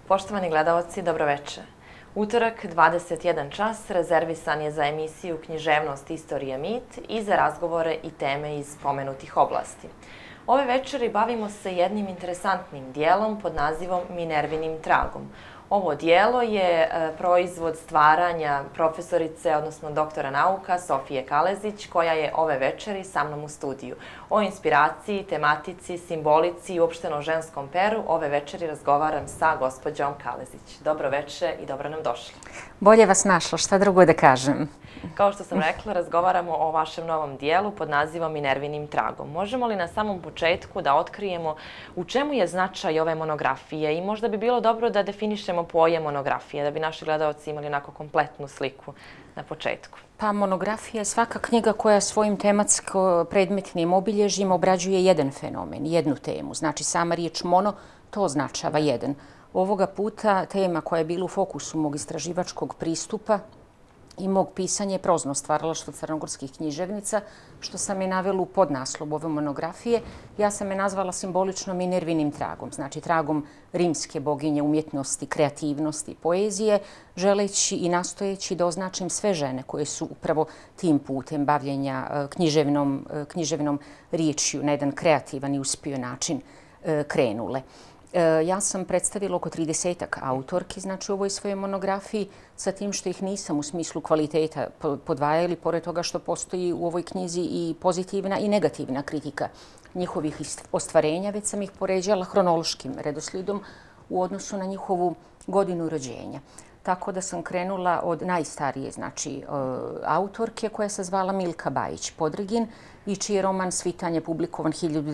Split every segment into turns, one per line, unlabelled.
Poštovani gledalci, dobroveče. Utorak, 21 čas, rezervisan je za emisiju Književnost, istorija, mit i za razgovore i teme iz pomenutih oblasti. Ove večeri bavimo se jednim interesantnim dijelom pod nazivom Minervinim tragom. Ovo dijelo je proizvod stvaranja profesorice, odnosno doktora nauka Sofije Kalezić, koja je ove večeri sa mnom u studiju. O inspiraciji, tematici, simbolici i uopšteno ženskom peru ove večeri razgovaram sa gospođom Kalezić. Dobro veče i dobro nam došli.
Bolje vas našla, šta drugo da kažem.
Kao što sam rekla, razgovaramo o vašem novom dijelu pod nazivom Minervinim tragom. Možemo li na samom početku da otkrijemo u čemu je značaj ove monografije i možda bi bilo dobro da definišemo pojam monografije, da bi naši gledalci imali onako kompletnu sliku na početku?
Pa monografija je svaka knjiga koja svojim tematsko-predmetnim obilježjima obrađuje jedan fenomen, jednu temu. Znači sama riječ mono, to označava jedan. Ovoga puta tema koja je bila u fokusu mog istraživačkog pristupa i mog pisanja je prozno stvaralaštvo crnogorskih književnica, što sam je navela u podnaslov ove monografije. Ja sam je nazvala simbolično Minervinim tragom, znači tragom rimske boginje umjetnosti, kreativnosti, poezije, želeći i nastojeći da označim sve žene koje su upravo tim putem bavljenja književnom riječju na jedan kreativan i uspio način krenule. Ja sam predstavila oko 30-ak autorki, znači u ovoj svojoj monografiji, sa tim što ih nisam u smislu kvaliteta podvajali, pored toga što postoji u ovoj knjizi i pozitivna i negativna kritika njihovih ostvarenja, već sam ih poređala hronološkim redoslijedom u odnosu na njihovu godinu rođenja. Tako da sam krenula od najstarije, znači, autorke koja se zvala Milka Bajić Podregin i čiji je roman Svitanje publikovan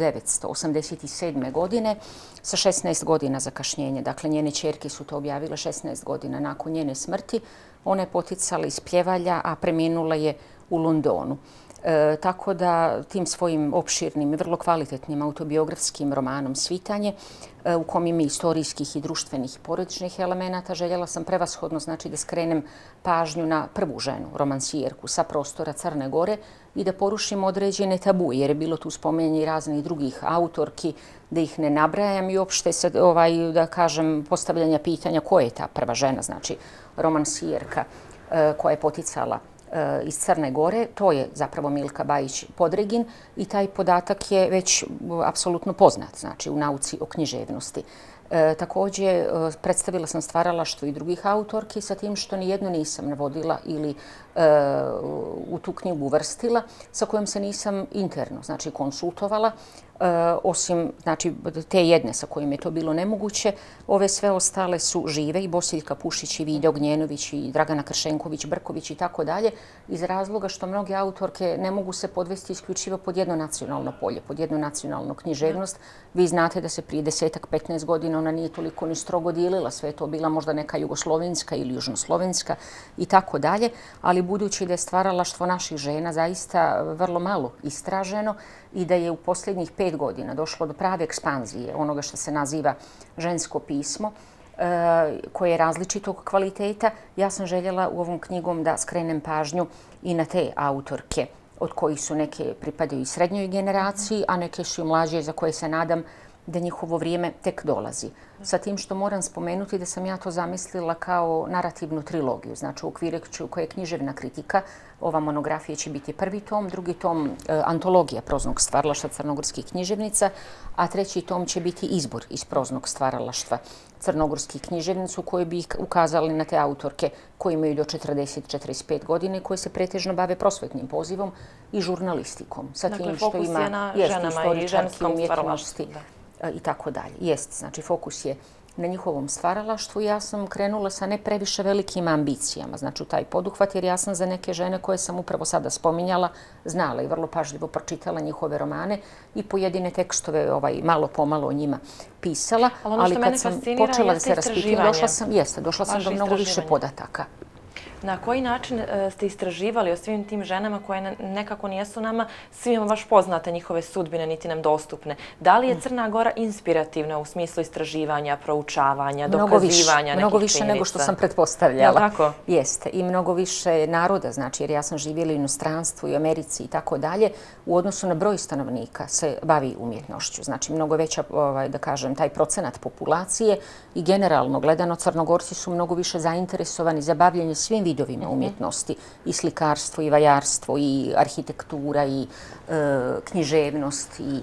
1987. godine sa 16 godina zakašnjenja. Dakle, njene ćerke su to objavile 16 godina nakon njene smrti. Ona je poticala iz Pljevalja, a preminula je u Londonu. Tako da tim svojim opširnim i vrlo kvalitetnim autobiografskim romanom Svitanje, u kom ima istorijskih i društvenih i porodičnih elemenata, željela sam prevashodno, znači, da skrenem pažnju na prvu ženu, romansijerku sa prostora Crne Gore i da porušim određene tabuje, jer je bilo tu spominjanje i raznih drugih autorki, da ih ne nabrajam i uopšte se, da kažem, postavljanja pitanja ko je ta prva žena, znači romansijerka koja je poticala iz Crne Gore. To je zapravo Milka Bajić Podregin i taj podatak je već apsolutno poznat, znači u nauci o književnosti. Također predstavila sam stvaralaštvo i drugih autorki sa tim što nijednu nisam navodila ili u tu knjigu uvrstila, sa kojom se nisam interno, znači, konsultovala, osim, znači, te jedne sa kojim je to bilo nemoguće. Ove sve ostale su žive, i Bosiljka Pušić, i Vida Ognjenović, i Dragana Kršenković, Brković i tako dalje, iz razloga što mnoge autorke ne mogu se podvesti isključivo pod jedno nacionalno polje, pod jednu nacionalnu književnost. Vi znate da se prije 10-15 godina ona nije toliko ni strogo dijelila, sve je to bila možda neka jugoslovenska ili južnoslovenska i tako dalje, ali budući da je stvaralaštvo naših žena zaista vrlo malo istraženo i da je u posljednjih 5 godina došlo do prave ekspanzije onoga što se naziva žensko pismo, koje je različitog kvaliteta, ja sam željela u ovom knjigom da skrenem pažnju i na te autorke, od kojih su neke pripadaju i srednjoj generaciji, a neke su i mlađe za koje se nadam da njihovo vrijeme tek dolazi. Sa tim što moram spomenuti da sam ja to zamislila kao narativnu trilogiju, znači u okviru koja je književna kritika. Ova monografija će biti prvi tom, drugi tom antologija proznog stvaralaštva crnogorskih književnica, a treći tom će biti izbor iz proznog stvaralaštva crnogorskih književnica u kojoj bi ukazali na te autorke koji imaju do 40-45 godine i koje se pretežno bave prosvetnim pozivom i žurnalistikom.
Dakle, fokus je na ženama i ženskom stvaralaštvu.
I tako dalje. Jest, znači fokus je na njihovom stvaralaštvu. Ja sam krenula sa ne previše velikim ambicijama, znači u taj poduhvat, jer ja sam za neke žene koje sam upravo sada spominjala znala i vrlo pažljivo pročitala njihove romane i pojedine tekstove malo pomalo o njima pisala.
Ali kad sam počela da se raspitujem,
došla sam do mnogo više podataka.
Na koji način ste istraživali o svim tim ženama koje nekako nijesu nama svima baš poznate njihove sudbine, niti nam dostupne? Da li je Crna Gora inspirativna u smislu istraživanja, proučavanja, dokazivanja nekih
mnogo više nego što sam pretpostavljala.
Tako?
Jeste. I mnogo više naroda, znači, jer ja sam živjela u inostranstvu i u Americi i tako dalje, u odnosu na broj stanovnika se bavi umjetnošću. Znači, mnogo veća, da kažem, taj procenat populacije i generalno gledano Crnogorci su mnogo više zainteresovani za bavljanje svim vidovima umjetnosti, i slikarstvo, i vajarstvo, i arhitektura, i književnost, i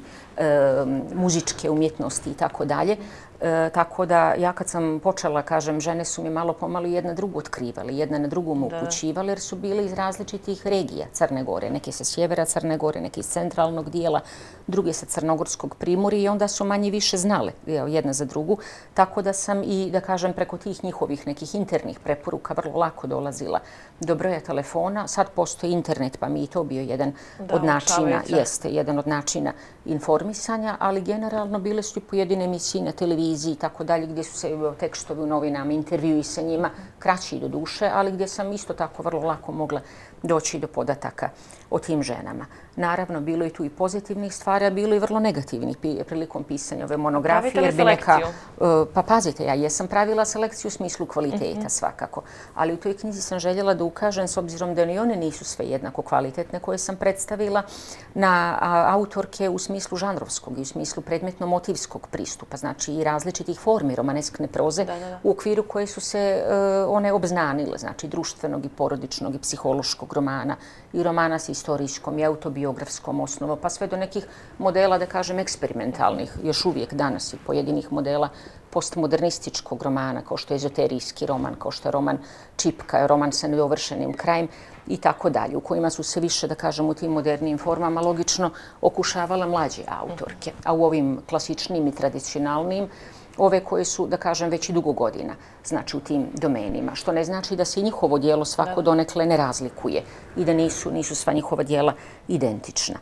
muzičke umjetnosti i tako dalje. Tako da ja kad sam počela, kažem, žene su mi malo pomalo jedna drugu otkrivali, jedna na drugu me upućivali jer su bile iz različitih regija Crne Gore. Neke sa sjevera Crne Gore, neke iz centralnog dijela, druge sa crnogorskog primorja i onda su manje više znale jedna za drugu. Tako da sam i, da kažem, preko tih njihovih nekih internih preporuka vrlo lako dolazila do broja telefona. Sad postoji internet, pa mi je to bio jedan od načina, jeste, jedan od načina informisanja, ali generalno bile su i pojedine emisije na televiziji i tako dalje, gdje su se tekstovi u novinama, intervjui sa njima, kraći do duše, ali gdje sam isto tako vrlo lako mogla doći do podataka o tim ženama. Naravno, bilo je tu i pozitivnih stvari, a bilo i vrlo negativnih prilikom pisanja ove monografije.
Pravite li selekciju?
Pa pazite, ja jesam pravila selekciju u smislu kvaliteta svakako, ali u toj knjizi sam željela da ukažem, s obzirom da ni one nisu sve jednako kvalitetne koje sam predstavila, na autorke u smislu žanrovskog i u smislu predmetno-motivskog pristupa, znači i različitih formi romaneskne proze u okviru koje su se one obznanile, znači društvenog i porodičnog i psihološkog romana i romana sa istorijskom i autobiografskom osnovom, pa sve do nekih modela, da kažem, eksperimentalnih, još uvijek danas i pojedinih modela postmodernističkog romana, kao što je ezoterijski roman, kao što je roman Čipka, roman sa nedovršenim krajem i tako dalje, u kojima su se više, da kažem, u tim modernijim formama logično okušavala mlađe autorke, a u ovim klasičnim i tradicionalnim ove koje su, da kažem, već i dugo godina, znači u tim domenima, što ne znači da se i njihovo djelo svako donekle ne razlikuje i da nisu sva njihova djela identična.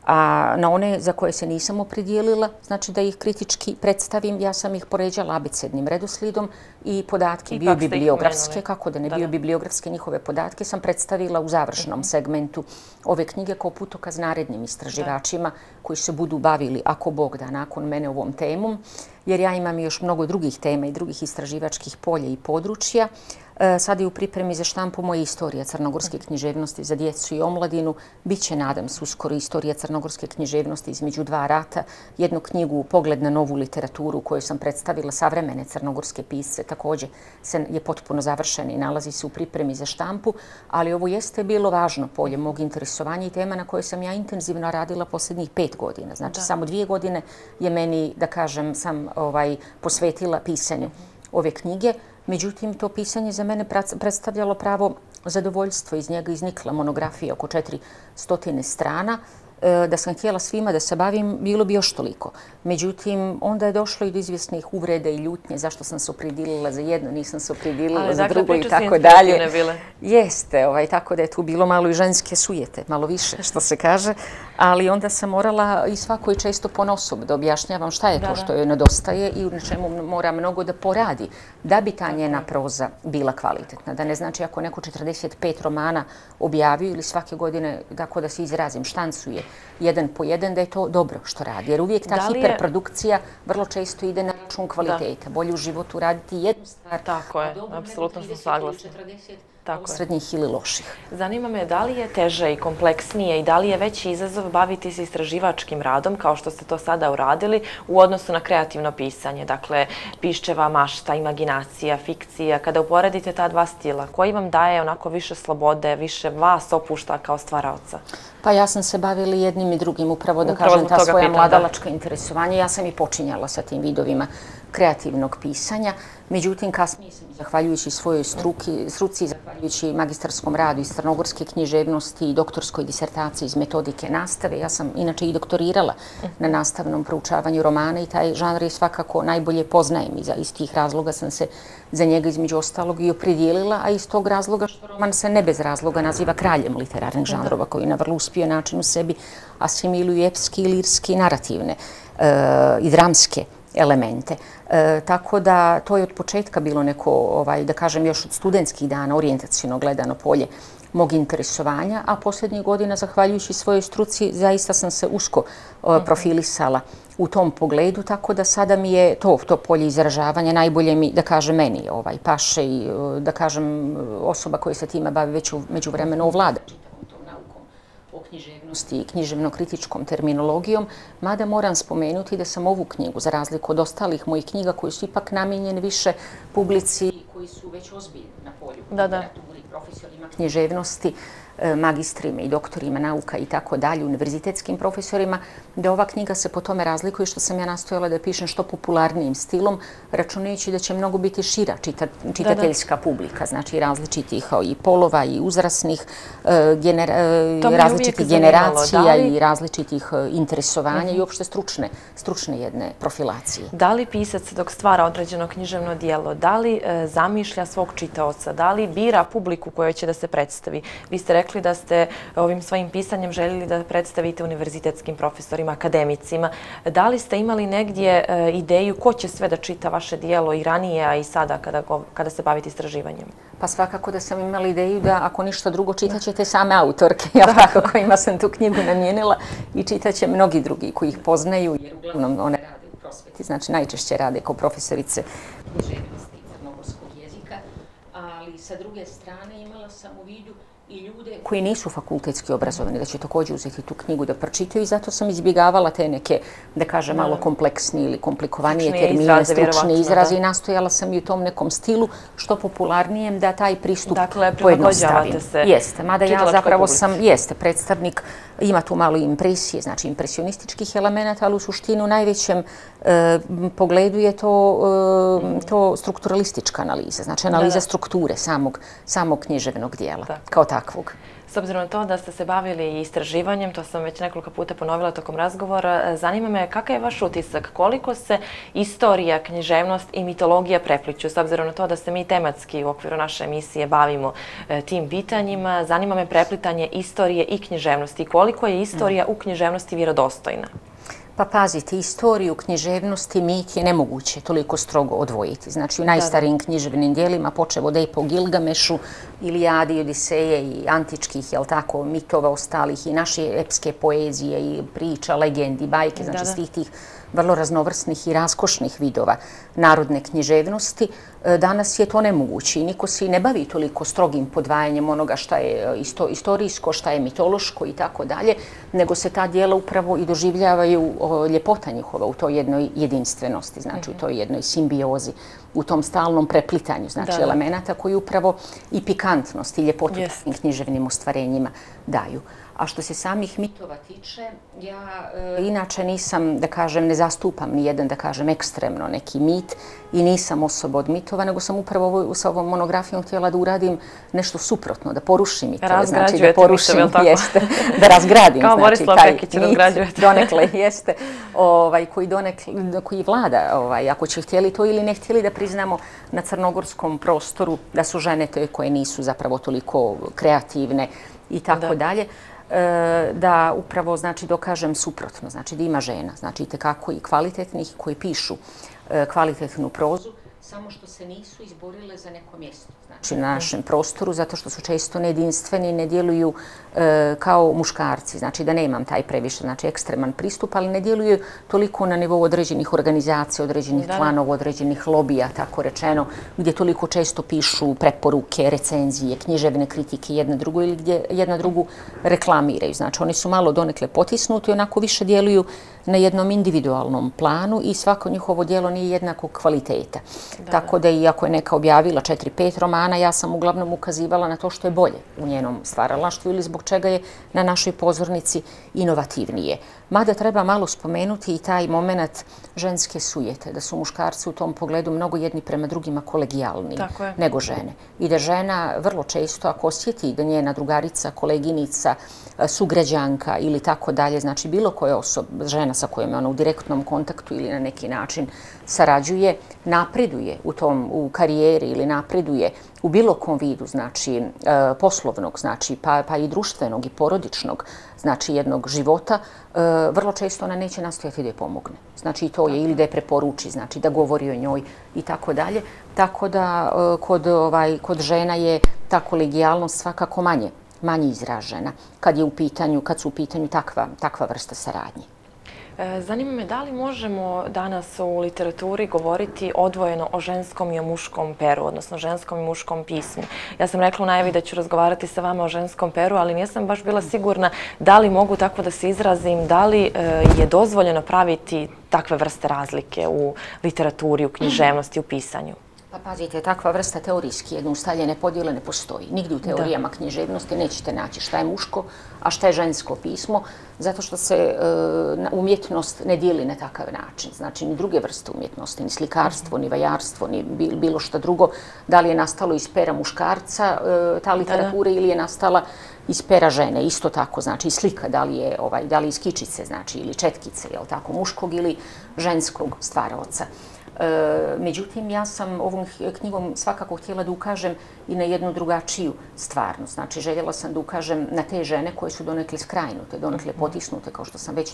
A na one za koje se nisam opredijelila, znači da ih kritički predstavim, ja sam ih poređala abecednim redoslijedom i podatke biobibliografske, kako da ne biobibliografske njihove podatke, sam predstavila u završnom segmentu ove knjige kao putokaz narednim istraživačima koji se budu bavili, ako Bog da, nakon mene ovom temom, jer ja imam još mnogo drugih tema i drugih istraživačkih polja i područja. Sad je u pripremi za štampu moja istorija crnogorske književnosti za djecu i omladinu. Biće, nadam se, uskoro istorija crnogorske književnosti između dva rata. Jednu knjigu Pogled na novu literaturu u kojoj sam predstavila savremene crnogorske pisce. Također je potpuno završena i nalazi se u pripremi za štampu. Ali ovo jeste bilo važno polje mog interesovanja i tema na kojoj sam ja intenzivno radila posljednjih 5 godina. Znači, samo 2 godine je meni, da kažem, sam posvetila pisanju ove knjige. Međutim, to pisanje za mene predstavljalo pravo zadovoljstvo. Iz njega iznikla monografija oko 400 strana. Da sam htjela svima da se bavim, bilo bi još toliko. Međutim, onda je došlo i do izvjesnih uvreda i ljutnje zašto sam se opredijelila za jedno, nisam se opredijelila za drugo i tako dalje. Jeste, tako da je tu bilo malo i ženske sujete, malo više, što se kaže. Ali onda sam morala i svakoj često ponosob da objašnjavam šta je to što joj nedostaje i u čemu mora mnogo da poradi da bi ta njena proza bila kvalitetna. Da ne znači ako neko 45 romana objavio ili svake godine, tako da se izrazim, štancuje jedan po jedan, da je to dobro što radi. Jer uvijek ta hiperprodukcija vrlo često ide na račun kvaliteta. Bolje u životu raditi jednu stvar.
Tako je, apsolutno sam saglasna.
Srednjih ili loših.
Zanima me da li je teže i kompleksnije i da li je veći izazov baviti se istraživačkim radom, kao što ste to sada uradili, u odnosu na kreativno pisanje. Dakle, piščeva mašta, imaginacija, fikcija. Kada uporedite ta dva stila, koji vam daje onako više slobode, više vas opušta kao stvaraoca?
Pa ja sam se bavila jednim i drugim, upravo da kažem ta svoja mladalačka interesovanja. Ja sam i počinjala sa tim vidovima kreativnog pisanja. Međutim, kasnije sam, zahvaljujući svojoj struci, zahvaljujući magistarskom radu iz crnogorske književnosti i doktorskoj disertaciji iz metodike nastave, ja sam inače i doktorirala na nastavnom proučavanju romana i taj žanr je svakako najbolje poznajem i iz tih razloga sam se za njega između ostalog i opredijelila, a iz tog razloga što roman se ne bez razloga naziva kraljem literarnih žanrova koji na vrlo uspio način u sebi asimiluju epski, lirski, narativne i dramske elemente. Tako da to je od početka bilo neko, da kažem, još od studentskih dana orijentaciono gledano polje mog interesovanja, a posljednjih godina, zahvaljujući svojoj struci, zaista sam se usko profilisala u tom pogledu, tako da sada mi je to polje izražavanja najbolje mi, da kažem, meni paše i, da kažem, osoba koja se time bavi već međuvremeno ovlada čitavom tom naukom o književnosti i književno-kritičkom terminologijom, mada moram spomenuti da sam ovu knjigu, za razliku od ostalih mojih knjiga koji su ipak namijenjene više publici koji su već ozbiljni na polju literaturi, profesorima književnosti, magistrima i doktorima nauka i tako dalje, univerzitetskim profesorima, da ova knjiga se po tome razlikuje što sam ja nastojala da pišem što popularnijim stilom, računajući da će mnogo biti šira čitateljska publika, znači različitih i polova i uzrasnih, različitih generacija i različitih interesovanja i uopšte stručne jedne profilacije.
Da li pisac dok stvara određeno književno dijelo, da li zamišlja svog čitaoca, da li bira publiku kojoj će da se predstavi? Vi ste rekli da ste ovim svojim pisanjem željeli da predstavite univerzitetskim profesorima, akademicima. Da li ste imali negdje ideju ko će sve da čita vaše dijelo i ranije, a i sada kada se bavite istraživanjem?
Pa svakako da sam imala ideju da ako ništa drugo čitat ćete same autorke, kojima sam tu knjigu namijenila i čitat će mnogi drugi koji ih poznaju, jer uglavnom one rade u prosveti, znači najčešće rade kao profesorice književnosti i crnogorskog jezika, ali sa druge strane imala sam u vidu i ljude koji nisu fakultetski obrazovani, da će također uzeti tu knjigu da pročitaju i zato sam izbjegala te neke, da kažem, malo kompleksni ili komplikovanije termine, stručne izraze i nastojala sam i u tom nekom stilu što popularnijem da taj pristup pojednostavim. Jeste, mada ja zapravo sam, predstavnik, ima tu malo impresije, znači impresionističkih elemenata, ali u suštinu u najvećem pogledu je to strukturalistička analiza, znači analiza strukture samog književnog dijela, kao takvog.
S obzirom na to da ste se bavili istraživanjem, to sam već nekoliko puta ponovila tokom razgovora, zanima me kakav je vaš utisak, koliko se istorija, književnost i mitologija prepliću, s obzirom na to da se mi tematski u okviru naše emisije bavimo tim pitanjima, zanima me preplitanje istorije i književnosti, koliko je istorija u književnosti vjerodostojna?
Pa pazite, istoriju književnosti, mit je nemoguće toliko strogo odvojiti. Znači u najstarijim književnim dijelima, počev od epa o Gilgamešu, Ilijadi, Odiseje i antičkih, mitova ostalih i naše epske poezije i priča, legendi, bajke, znači svih tih vrlo raznovrsnih i raskošnih vidova narodne književnosti. Danas je to nemoguće i niko se i ne bavi toliko strogim podvajanjem onoga šta je istorijsko, šta je mitološko i tako dalje, nego se ta dijela upravo i doživljavaju ljepota njihova u toj jednoj jedinstvenosti, znači u toj jednoj simbiozi, u tom stalnom preplitanju, znači elemenata koji upravo i pikantnost i ljepotu takvim književnim ostvarenjima daju. A što se samih mitova tiče, ja inače nisam, da kažem, ne zastupam ni jedan, da kažem, ekstremno neki mit i nisam osoba od mitova, nego sam upravo sa ovom monografijom htjela da uradim nešto suprotno, da porušim mitove, znači da porušim, da razgradim, znači taj mit, donekle jeste, koji vlada, ako će htjeli to ili ne htjeli da priznamo na crnogorskom prostoru, da su žene te koje nisu zapravo toliko kreativne i tako dalje. Da upravo, znači, dokažem suprotno, znači da ima žena, znači itekako i kvalitetnih koji pišu kvalitetnu prozu, samo što se nisu izborile za neko mjesto, znači na našem prostoru, zato što su često nejedinstveni, ne djeluju kao muškarci, znači da nemam taj previše, znači ekstreman pristup, ali ne djeluju toliko na nivou određenih organizacija, određenih klanova, određenih lobija, tako rečeno, gdje toliko često pišu preporuke, recenzije, književne kritike jedna drugu ili gdje jedna drugu reklamiraju. Znači oni su malo donekle potisnuti, onako više djeluju na jednom individualnom planu i svako njihovo djelo nije jednakog kvaliteta. Tako da iako je neka objavila 4-5 romana, ja sam uglavnom ukazivala na to što je bolje u njenom stvaralaštvu ili zbog čega je na našoj pozornici inovativnije. Mada treba malo spomenuti i taj moment ženske sujete, da su muškarci u tom pogledu mnogo jedni prema drugima kolegijalniji nego žene. I da žena vrlo često, ako osjeti da njena drugarica, koleginica, sugrađanka ili tako dalje, znači bilo koja osoba, žena sa kojom je ona u direktnom kontaktu ili na neki način sarađuje, napreduje u karijeri ili napreduje u bilo kom vidu, znači poslovnog, znači pa i društvenog i porodičnog, znači jednog života, vrlo često ona neće nastojati da je pomogne. Znači to je ili da je preporuči, znači da govori o njoj i tako dalje. Tako da kod žena je ta kolegijalnost svakako manje izražena kad su u pitanju takva vrsta saradnje.
Zanima me da li možemo danas u literaturi govoriti odvojeno o ženskom i o muškom peru, odnosno ženskom i muškom pismu. Ja sam rekla u najavi da ću razgovarati sa vama o ženskom peru, ali nisam baš bila sigurna da li mogu tako da se izrazim, da li je dozvoljeno praviti takve vrste razlike u literaturi, u književnosti, u pisanju.
Pa pazite, takva vrsta teorijski jedne ustaljene podjele ne postoji. Nigdje u teorijama književnosti nećete naći šta je muško, a šta je žensko pismo, zato što se umjetnost ne dijeli na takav način. Znači, ni druge vrste umjetnosti, ni slikarstvo, ni vajarstvo, ni bilo šta drugo. Da li je nastalo iz pera muškarca ta literatura ili je nastala iz pera žene, isto tako, znači i slika, da li je iz kičice, znači, ili četkice, jel tako, muškog ili ženskog stvaraoca. Međutim, ja sam ovom knjigom svakako htjela da ukažem i na jednu drugačiju stvarnost. Znači, željela sam da ukažem na te žene koje su donekle skrajnute, donekle potisnute, kao što sam već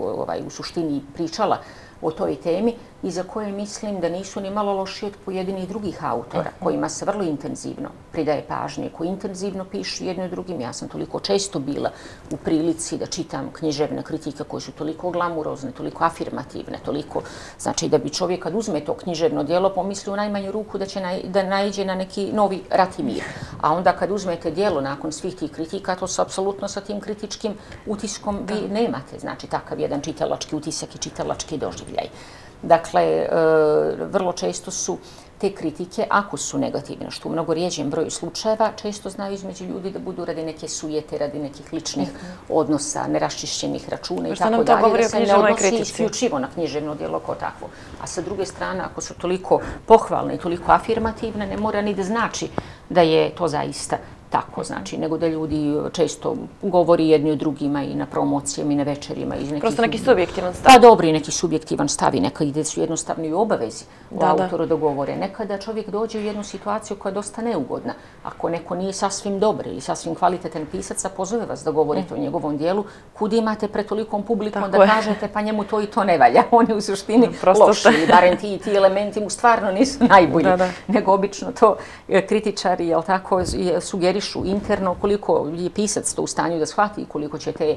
u suštini pričala o toj temi, i za koje mislim da nisu ni malo lošiji od pojedinih drugih autora, kojima se vrlo intenzivno pridaje pažnje, koji intenzivno pišu jedno i drugim. Ja sam toliko često bila u prilici da čitam književne kritike koje su toliko glamurozne, toliko afirmativne, toliko, znači da bi čovjek kad uzme to književno djelo pomisli u najmanju ruku da naiđe na neki novi rat i mir. A onda kad uzmete djelo nakon svih tih kritika, to se apsolutno sa tim kritičkim utiskom vi nemate, znači takav jedan čitalački utisak i čitalački doživljaj. Dakle, vrlo često su te kritike, ako su negativne, što u mnogo rijeđem broju slučajeva, često znaju između ljudi da budu radi neke sujete, radi nekih ličnih odnosa, neraščišćenih računa i tako dalje, da se ne odnosi isključivo na književno djelo kao takvo. A sa druge strane, ako su toliko pohvalne i toliko afirmativne, ne mora ni da znači da je to zaista tako, znači, nego da ljudi često govori jedni o drugima i na promocijama i na večerima.
Prosto neki subjektivan stav.
Pa dobro, i neki subjektivan stav i nekada su jednostavno i obavezi u autoru da govore. Nekada čovjek dođe u jednu situaciju koja je dosta neugodna. Ako neko nije sasvim dobar ili sasvim kvalitetan pisac, pozove vas da govorite o njegovom dijelu, kud imate pred tolikom publikom da kažete pa njemu to i to ne valja. On je u suštini loš ili barem ti elementi mu stvarno nisu najbolji. Nego obično to kritičari, jel tako, sugerišu interno koliko je pisac to u stanju da shvati, koliko će te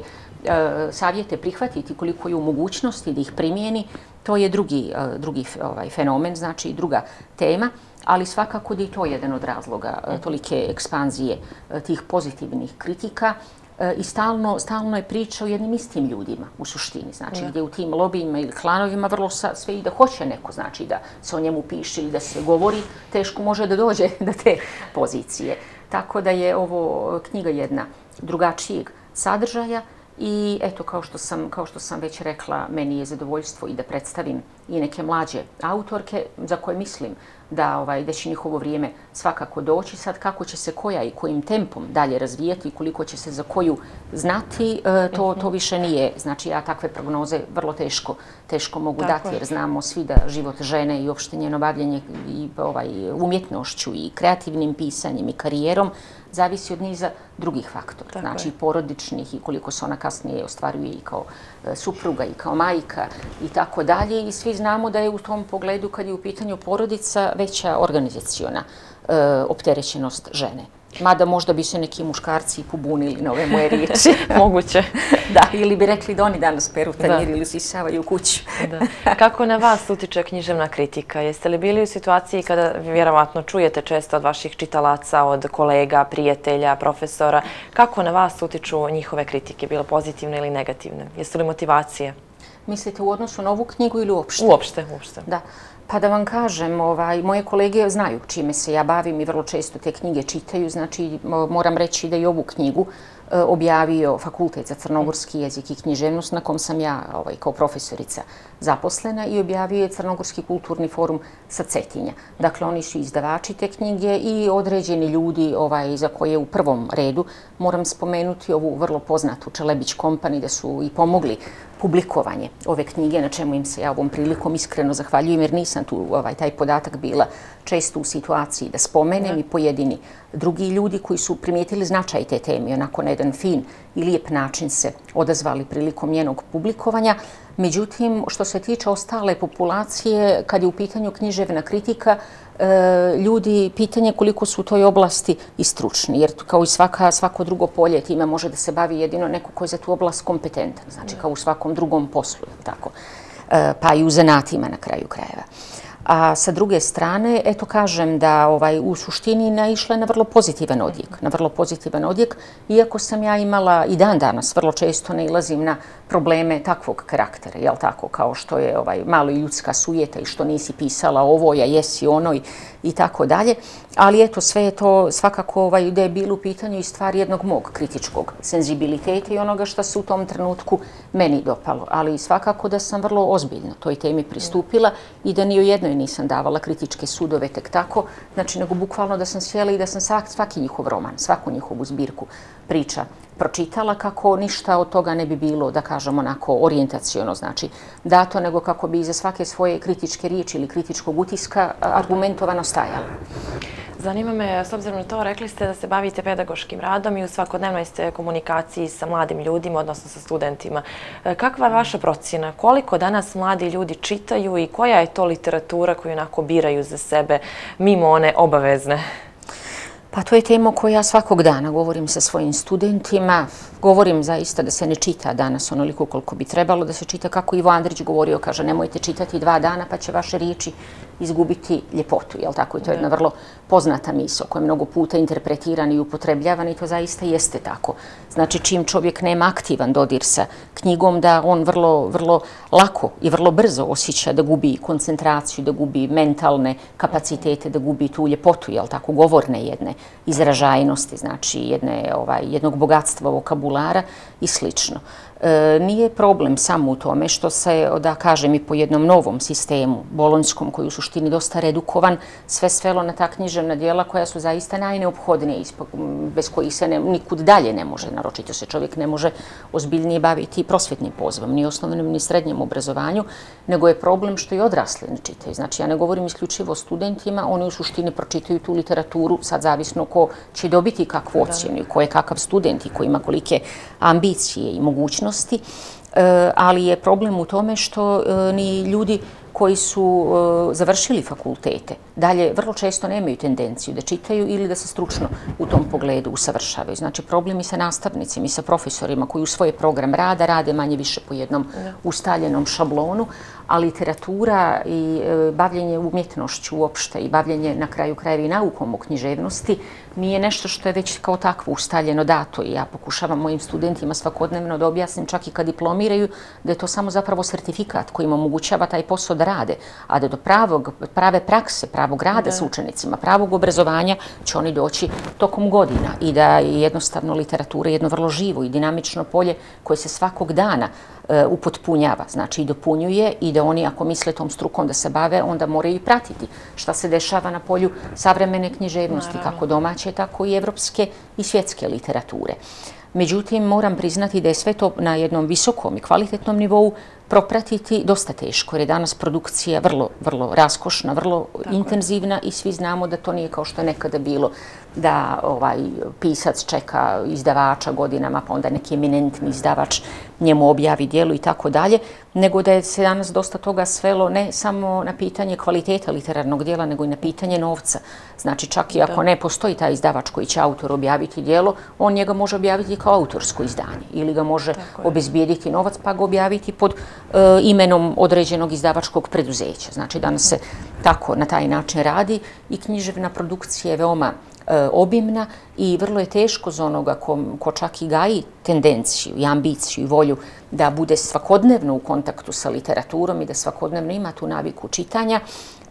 savjete prihvatiti, koliko je u mogućnosti da ih primijeni. To je drugi fenomen, znači druga tema, ali svakako da je to jedan od razloga tolike ekspanzije tih pozitivnih kritika. I stalno je priča o jednim istim ljudima u suštini, znači gdje u tim lobijima ili klanovima vrlo sve i da hoće neko, znači da se o njemu piše ili da se govori, teško može da dođe do te pozicije. Tako da je ovo knjiga jedna drugačijeg sadržaja i eto, kao što sam već rekla, meni je zadovoljstvo i da predstavim i neke mlađe autorke za koje mislim da će njihovo vrijeme svakako doći. Sad kako će se koja i kojim tempom dalje razvijati i koliko će se za koju znati, to više nije. Znači ja takve prognoze vrlo teško mogu dati jer znamo svi da život žene i uopšte njeno bavljenje i umjetnošću i kreativnim pisanjem i karijerom zavisi od niza drugih faktora. Znači porodičnih i koliko se ona kasnije ostvaruje i kao supruga i kao majka i tako dalje. I svi znamo da je u tom pogledu kad je u pitanju porodica veća organizaciona opterećenost žene. Mada možda bi se neki muškarci pobunili na ove moje riječi.
Moguće.
Da, ili bi rekli da oni danas peru tanjir ili usisavaju kuću.
Kako na vas utiče književna kritika? Jeste li bili u situaciji kada vjerovatno čujete često od vaših čitalaca, od kolega, prijatelja, profesora, kako na vas utiču njihove kritike, bilo pozitivne ili negativne? Jesu li motivacije?
Mislite u odnosu na ovu knjigu ili uopšte?
Uopšte.
Da. Pa da vam kažem, moje kolege znaju čime se ja bavim i vrlo često te knjige čitaju, znači moram reći da i ovu knjigu objavio Fakultet za crnogorski jezik i književnost na kom sam ja kao profesorica zaposlena i objavio je Crnogorski kulturni forum sa Cetinja. Dakle, oni su izdavači te knjige i određeni ljudi za koje u prvom redu moram spomenuti ovu vrlo poznatu Čelebić Company da su i pomogli publikovanje ove knjige, na čemu im se ja ovom prilikom iskreno zahvaljujem, jer nisam tu taj podatak bila često u situaciji da spomenem i pojedini drugi ljudi koji su primijetili značaj te teme, onako na jedan fin i lijep način se odazvali prilikom njenog publikovanja. Međutim, što se tiče ostale populacije, kad je u pitanju književna kritika, ljudi, pitanje koliko su u toj oblasti i stručni, jer kao i svako drugo polje time može da se bavi jedino neko ko je za tu oblast kompetentan, znači kao u svakom drugom poslu, tako, pa i u zanatima na kraju krajeva. A sa druge strane, eto kažem da u suštini naišla na vrlo pozitivan odjek, iako sam ja imala i dan danas vrlo često nailazim na probleme takvog karaktera, jel tako, kao što je malo i ljudska sujeta i što nisi pisala ovo, a jesi ono i tako dalje. Ali eto, sve je to svakako da je bilo u pitanju i stvar jednog mog kritičkog senzibiliteta i onoga što se u tom trenutku meni dopalo. Ali svakako da sam vrlo ozbiljno toj temi pristupila i da ni u jednoj nisam davala kritičke sudove tek tako, znači nego bukvalno da sam sjela i da sam svaki njihov roman, svaku njihovu zbirku priča pročitala kako ništa od toga ne bi bilo, da kažem onako orijentaciono, znači dato, nego kako bi iza svake svoje kritičke riječi ili kritičkog utiska argumentovano stajalo.
Zanima me, s obzirom na to, rekli ste da se bavite pedagoškim radom i u svakodnevnoj ste komunikaciji sa mladim ljudima, odnosno sa studentima. Kakva je vaša procjena? Koliko danas mladi ljudi čitaju i koja je to literatura koju onako biraju za sebe mimo one obavezne?
Pa to je tema koju ja svakog dana govorim sa svojim studentima. Govorim zaista da se ne čita danas onoliko koliko bi trebalo, da se čita kako Ivo Andrić govorio, kaže nemojte čitati 2 dana pa će vaše riječi izgubiti ljepotu, jel tako? I to je jedna vrlo poznata misao koja je mnogo puta interpretirana i upotrebljavana i to zaista jeste tako. Znači čim čovjek nema aktivan dodir sa knjigom, da on vrlo lako i vrlo brzo osjeća da gubi koncentraciju, da gubi mentalne kapacitete, da gubi tu ljepotu, jel tako, govorne jedne izražajnosti, znači jednog bogatstva vokabulara i slično. Nije problem samo u tome što se, da kažem, i po jednom novom sistemu, bolonjskom, koji je u suštini dosta redukovan, sve svelo na ta književna djela koja su zaista najneophodnije, bez kojih se nikud dalje ne može, naročito se čovjek ne može ozbiljnije baviti prosvjetnim pozivom, ni osnovnom ni srednjem obrazovanju, nego je problem što i odrasli ne čitaju. Znači, ja ne govorim isključivo o studentima, oni u suštini pročitaju tu literaturu, sad zavisno ko će dobiti kakvu ocjenu, ko je kakav student i ko ima kolike ambicije i mogućnosti, ali je problem u tome što ni ljudi koji su završili fakultete dalje vrlo često nemaju tendenciju da čitaju ili da se stručno u tom pogledu usavršavaju. Znači problem i sa nastavnicima i sa profesorima koji u svoj program rade manje više po jednom ustaljenom šablonu, a literatura i bavljenje umjetnošću uopšte i bavljenje na kraju krajeva i naukom o književnosti nije nešto što je već kao takvo ustaljeno dato i ja pokušavam mojim studentima svakodnevno da objasnim čak i kad diplomiraju da je to samo zapravo sertifikat koji im omogućava taj posao da rade, a da do prave prakse, pravog rada s učenicima, pravog obrazovanja će oni doći tokom godina i da je jednostavno literatura jedno vrlo živo i dinamično polje koje se svakog dana upotpunjava, znači i dopunjuje i da oni ako misle tom strukom da se bave, onda moraju i pratiti šta se dešava na polju savremene književnosti, kako domaće, tako i evropske i svjetske literature. Međutim, moram priznati da je sve to na jednom visokom i kvalitetnom nivou propratiti dosta teško, jer je danas produkcija vrlo raskošna, vrlo intenzivna i svi znamo da to nije kao što je nekada bilo da pisac čeka izdavača godinama, pa onda neki eminentni izdavač njemu objavi djelo i tako dalje, nego da je se danas dosta toga svelo ne samo na pitanje kvaliteta literarnog djela, nego i na pitanje novca. Znači, čak i ako ne postoji taj izdavač koji će autor objaviti djelo, on njega može objaviti kao autorsko izdanje ili ga može obezbijediti novac pa ga objaviti pod imenom određenog izdavačkog preduzeća. Znači, danas se tako na taj način radi i književna produkcija je veoma obimna i vrlo je teško za onoga ko čak i gaji tendenciju i ambiciju i volju da bude svakodnevno u kontaktu sa literaturom i da svakodnevno ima tu naviku čitanja,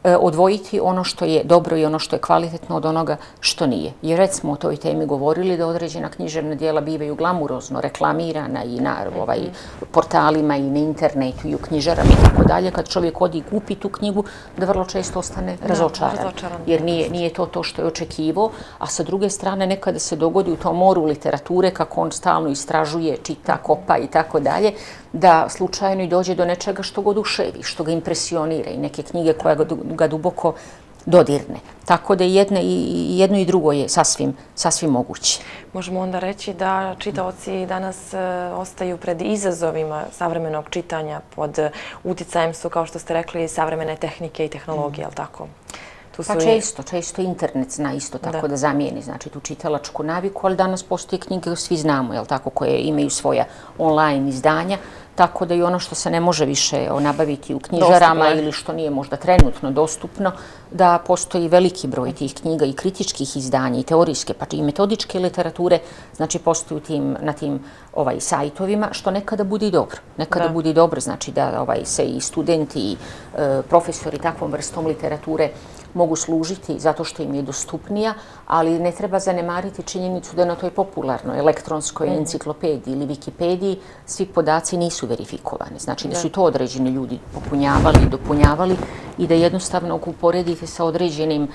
odvojiti ono što je dobro i ono što je kvalitetno od onoga što nije. Jer već smo o toj temi govorili da određena književna djela bivaju glamurozno reklamirana i na portalima i na internetu i u knjižarama i tako dalje. Kad čovjek odi i kupi tu knjigu, da vrlo često ostane razočaran. Jer nije to što je očekivao, a sa druge strane nekada se dogodi u tom moru literature kako on stalno istražuje, čita, kopa i tako dalje, da slučajno i dođe do nečega što ga oduševi, što ga impresionira i neke knjige koje ga duboko dodirne. Tako da jedno i drugo je sasvim moguće.
Možemo onda reći da čitaoci danas ostaju pred izazovima savremenog čitanja, pod uticajem su, kao što ste rekli, savremene tehnike i tehnologije, ali tako?
Pa često internet zna isto tako da zamijeni, znači tu čitalačku naviku, ali danas postoje knjige, svi znamo, jel tako, koje imaju svoja online izdanja, tako da i ono što se ne može više nabaviti u knjižarama ili što nije možda trenutno dostupno, da postoji veliki broj tih knjiga i kritičkih izdanja i teorijske, pa i metodičke literature, znači postoji na tim sajtovima, što nekada bude i dobro. Nekada bude i dobro, znači da se i studenti i profesori takvom vrstom literature mogu služiti zato što im je dostupnija, ali ne treba zanemariti činjenicu da na toj popularnoj elektronskoj enciklopediji ili Wikipediji svi podaci nisu verifikovani. Znači da su to određeni ljudi popunjavali i dopunjavali i da jednostavno ako uporedite sa određenim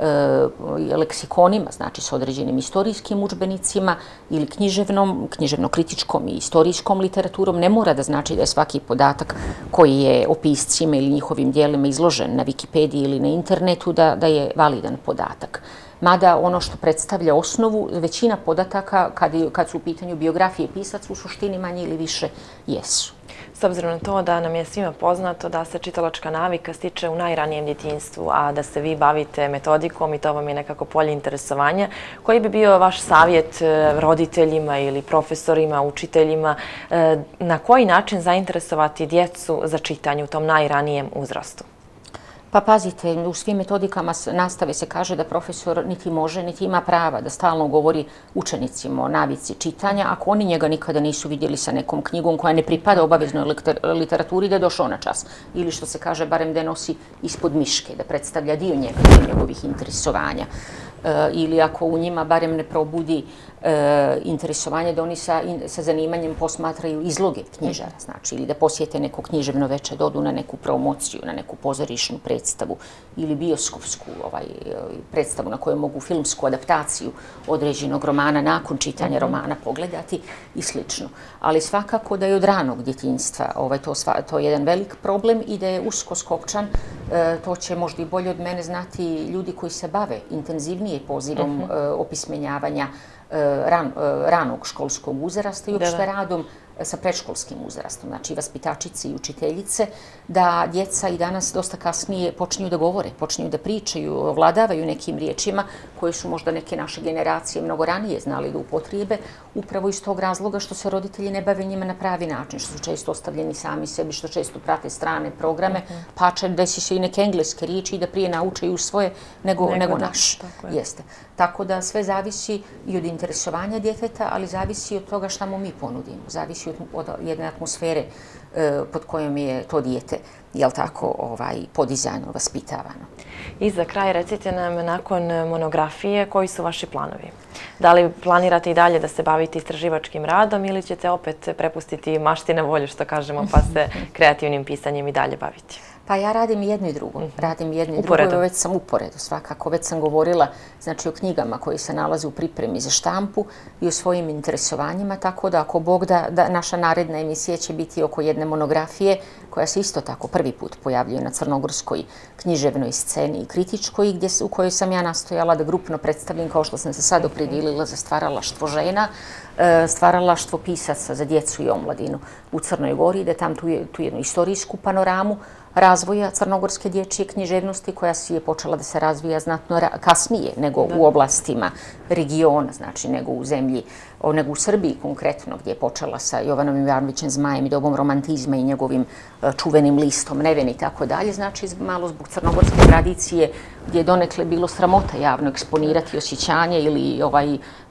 leksikonima, znači sa određenim istorijskim udžbenicima ili književno-kritičkom i istorijskom literaturom, ne mora da znači da je svaki podatak koji je o piscima ili njihovim djelima izložen na Wikipediji ili na internetu da je validan podatak. Mada ono što predstavlja osnovu, većina podataka kad su u pitanju biografije pisaca u suštini manje ili više jesu.
S obzirom na to da nam je svima poznato da se čitalačka navika stiče u najranijem djetinjstvu, a da se vi bavite metodikom i to vam je nekako polje interesovanja, koji bi bio vaš savjet roditeljima ili profesorima, učiteljima, na koji način zainteresovati djecu za čitanje u tom najranijem uzrastu?
Pa pazite, u svim metodikama nastave se kaže da profesor niti može, niti ima prava da stalno govori učenicima o navici čitanja, ako oni njega nikada nisu vidjeli sa nekom knjigom koja ne pripada obaveznoj literaturi, da je došao na čas. Ili što se kaže, barem da je nosi ispod miške, da predstavlja dio njegovih interesovanja. Ili ako u njima barem ne probudi interesovanje da oni sa zanimanjem posmatraju izloge knjižara, znači ili da posjete neko književno veče, da odu na neku promociju, na neku pozorišnu predstavu ili bioskopsku predstavu na kojoj mogu filmsku adaptaciju određenog romana nakon čitanja romana pogledati i slično. Ali svakako da je od ranog djetinjstva to je jedan velik problem i da je usko skopčan, to će možda i bolje od mene znati ljudi koji se bave intenzivnije pozivom opismenjavanja ranog školskog uzrasta i uopšte radom sa predškolskim uzrastom, znači vaspitačice i učiteljice, da djeca i danas dosta kasnije počinju da govore, počinju da pričaju, ovladavaju nekim riječima koje su možda neke naše generacije mnogo ranije znali da upotrijebe, upravo iz tog razloga što se roditelji ne bave njima na pravi način, što su često ostavljeni sami sebi, što često prate strane programe, pa čak desi se i neke engleske riječi i da prije nauče i usvoje nego naš. Jeste. Tako da sve zavisi i od interesovanja djeteta, ali zavisi i od toga šta mu mi ponudimo. Zavisi od jedne atmosfere pod kojom je to dijete, jel tako, podizano, vaspitavano.
I za kraj recite nam, nakon monografije, koji su vaši planovi? Da li planirate i dalje da se bavite istraživačkim radom ili ćete opet prepustiti mašti na volju, što kažemo, pa se kreativnim pisanjem i dalje baviti?
Pa ja radim jedno i drugo. Radim jedno i drugo, već sam uporedo svakako. Već sam govorila znači, o knjigama koje se nalaze u pripremi za štampu i o svojim interesovanjima, tako da ako Bog da naša naredna emisija će biti oko jedne monografije koja se isto tako prvi put pojavljuje na crnogorskoj književnoj sceni i kritičkoj, u kojoj sam ja nastojala da grupno predstavim, kao što sam se sad opredijelila za stvaralaštvo žena, stvaralaštvo pisaca za djecu i omladinu u Crnoj Gori, da tam tu jednu istorijsku panoramu razvoja crnogorske dječje književnosti koja si je počela da se razvija znatno kasnije nego u oblastima regiona, znači nego u zemlji, nego u Srbiji konkretno, gdje je počela sa Jovanom Ivanovićem Zmajem i dobom romantizma i njegovim čuvenim listom Neven i tako dalje, znači malo zbog crnogorske tradicije gdje je donekle bilo sramota javno eksponirati osjećanje ili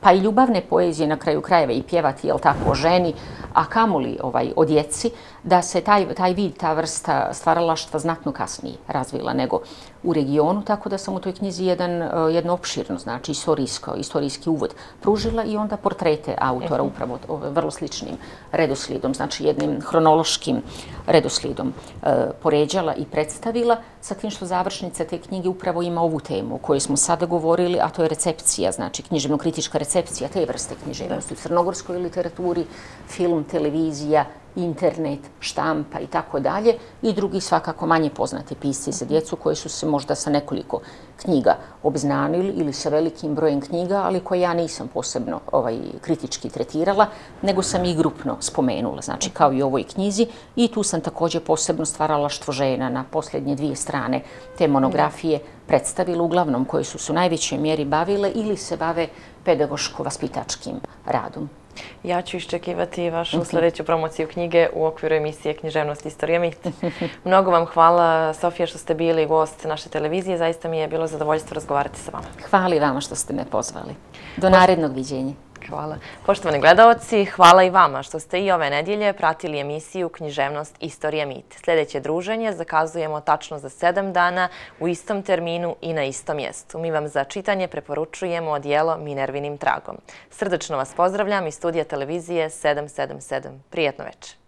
pa i ljubavne poezije na kraju krajeva i pjevati, jel tako, o ženi, a kamoli o djeci, da se taj vid, ta vrsta stvaralaštva znatno kasnije razvila nego u regionu, tako da sam u toj knjizi jedno opširno, znači istorijski uvod pružila i onda portrete autora upravo vrlo sličnim redoslijedom, znači jednim hronološkim redoslijedom poređala i predstavila, sa tim što završnica te knjige upravo ima ovu temu o kojoj smo sada govorili, a to je recepcija, znači književno-kritička recepcija te vrste književnosti u crnogorskoj literaturi, film, televizija, internet, štampa i tako dalje, i drugi svakako manje poznati pisci za djecu koji su se možda sa nekoliko knjiga obznanili ili sa velikim brojem knjiga, ali koje ja nisam posebno kritički tretirala, nego sam ih grupno spomenula, znači kao i u ovoj knjizi, i tu sam također posebno stvaralaštvo žena na posljednje 2 strane te monografije predstavila, uglavnom koje su se u najvećoj mjeri bavile ili se bave pedagoško-vaspitačkim radom.
Ja ću iščekivati vašu sljedeću promociju knjige u okviru emisije Književnost, istorija, mit. Mnogo vam hvala, Sofija, što ste bili gost naše televizije. Zaista mi je bilo zadovoljstvo razgovarati sa vama.
Hvala i vama što ste me pozvali. Do narednog viđenja.
Hvala. Poštovani gledaoci, hvala i vama što ste i ove nedjelje pratili emisiju Književnost, istorija, mit. Sljedeće druženje zakazujemo tačno za 7 dana u istom terminu i na istom mjestu. Mi vam za čitanje preporučujemo djelo Minervinim tragom. Srdačno vas pozdravljam iz studija televizije 777. Prijetno večer.